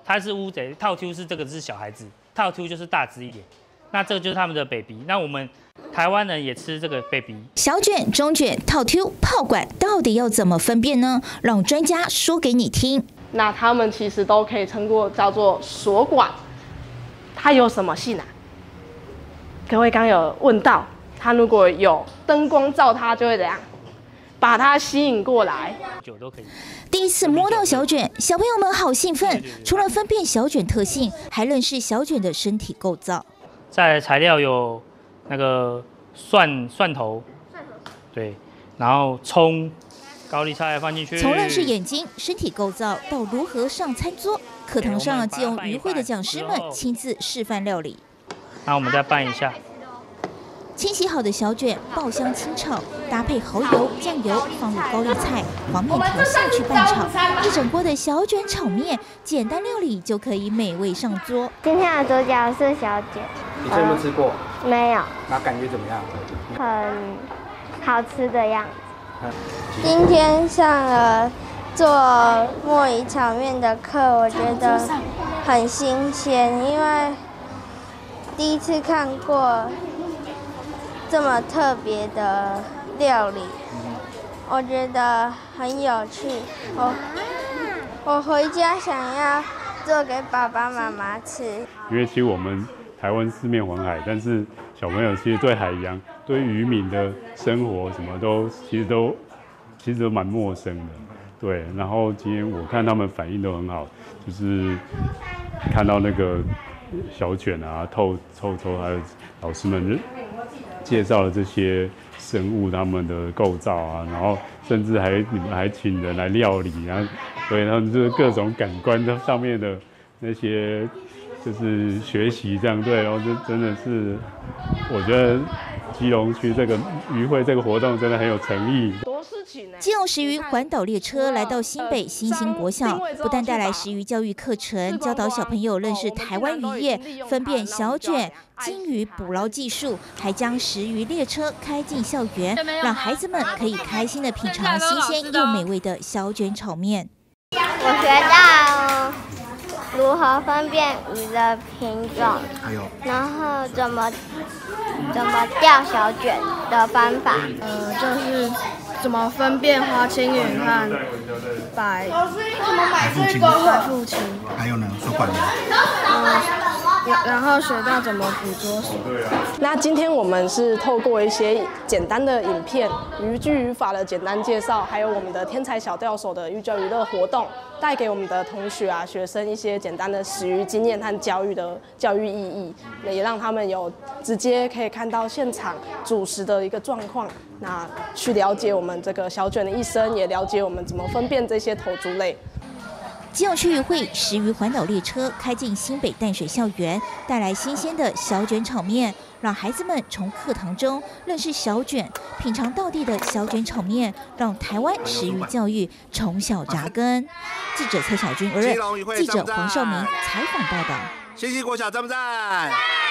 它是乌贼，套 Q 是这个是小孩子，套 Q 就是大只一点。那这个就是他们的 baby。那我们台湾人也吃这个 baby。 小卷、中卷、套 Q、炮管到底要怎么分辨呢？让专家说给你听。 那它们其实都可以称作叫做锁管。它有什么性啊？各位刚有问到，它如果有灯光照它，就会怎样？把它吸引过来。 酒都可以。 第一次摸到小卷，小朋友们好兴奋。除了分辨小卷特性，还认识小卷的身体构造。 在材料有那个蒜头，对，然后葱、高丽菜放进去。 从认识眼睛、身体构造到如何上餐桌，课堂上借用渔会的讲师们亲自示范料理。 那我们再拌一下。 清洗好的小卷爆香清炒，搭配蚝油、酱油，放入高丽菜、黄面条下去拌炒，一整锅的小卷炒面，简单料理就可以美味上桌。 今天的主角是小卷， 以前有没有吃过？ 没有。 那感觉怎么样？ 很好吃的样子。今天上了做墨鱼炒面的课，我觉得很新鲜，因为第一次看过这么特别的料理，我觉得很有趣。我回家想要做给爸爸妈妈吃。 因为其实我们台湾四面环海，但是小朋友其实对海洋、对渔民的生活什么都其实都蛮陌生的。对，然后今天我看他们反应都很好，就是看到那个小卷啊、臭，还有老师们介绍了这些生物它们的构造啊，然后甚至你们还请人来料理，然后所以他们就是各种感官上面的那些就是学习这样对，然后就真的是我觉得基隆区这个渔会这个活动真的很有诚意。 基隆食渔环岛列车来到新北新兴国小，不但带来食渔教育课程，教导小朋友认识台湾渔业、分辨小卷、金鱼捕捞技术，还将食渔列车开进校园，让孩子们可以开心的品尝新鲜又美味的小卷炒面。 我学到如何分辨鱼的品种，然后怎么钓小卷的方法。 就是怎么分辨花青鱼和白腹青， 还有呢，说管呢？ 然后学到怎么捕捉水。 那今天我们是透过一些简单的影片、渔具语法的简单介绍，还有我们的天才小钓手的寓教于乐活动，带给我们的同学啊、学生一些简单的食渔经验和教育意义，也让他们有直接可以看到现场煮食的一个状况，那去了解我们这个小卷的一生，也了解我们怎么分辨这些头足类。 基隆区渔会食渔环岛列车开进新北淡水校园，带来新鲜的小卷炒面，让孩子们从课堂中认识小卷，品尝道地的小卷炒面，让台湾食渔教育从小扎根。记者蔡小军，记者黄少明采访报道。 新兴国小赞不赞？